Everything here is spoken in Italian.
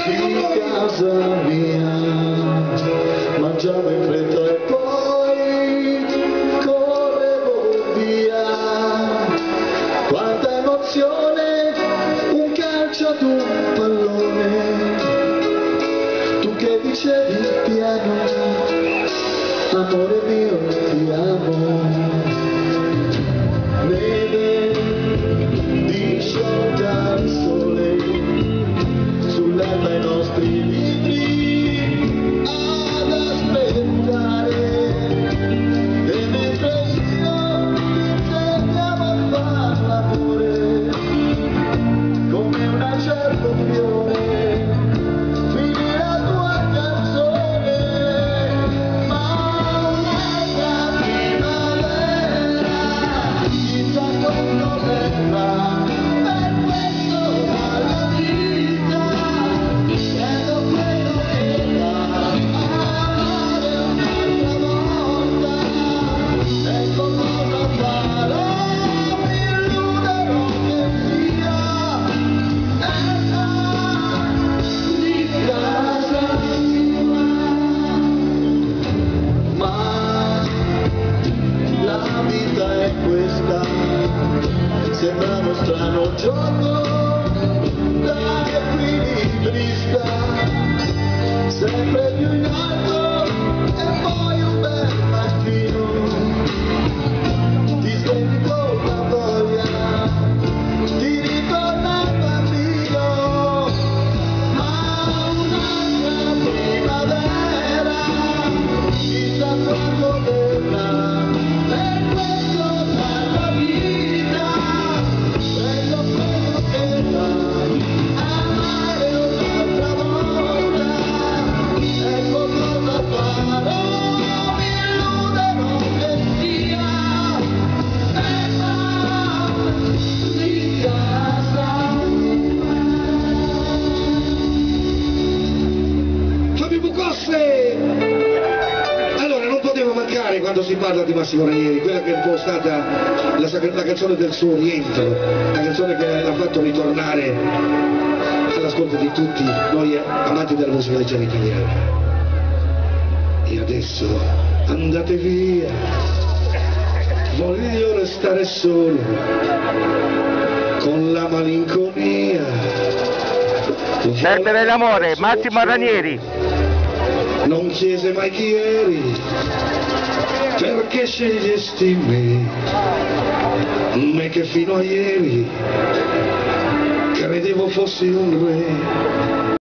di casa mia, mangiavo in fretta e poi correvo via. Quanta emozione, un calcio ad un pallone, tu che dicevi piano, amore mio ti amo. Neve di sciolta al sole, sull'erba i nostri libri ad aspettare, e mentre io insegnavo a far l'amore come un acerbo fiore, finì la tua canzone, ma un'altra primavera chissà quando verrà. Per questo alla vita prendo quello che dà, amare un'altra volta, ecco cosa farò, mi illuderò che sia di casa mia. Ma la vita è questa, sembra uno strano gioco da equilibrista, sempre più in alto e poi un bel mattino ti svegli con la voglia di ritornare bambino, ma un'altra primavera chissà quando verrà. Per questo dalla vita prendo quello che dà, amare un'altra volta, ecco cosa farò, mi illuderò che sia di casa mia. Fabio Bucosse! Allora, non poteva mancare quando si parla di Massimo Ranieri, quella che è un po' stata la canzone del suo rientro, la canzone che l'ha fatto ritornare all'ascolto di tutti noi amanti della musica leggera italiana. E adesso andate via, voglio restare solo con la malinconia. Serve l'amore, Massimo Ranieri. Non chiese mai chi eri, perché scegliesti me che fino a ieri credevo fossi un re.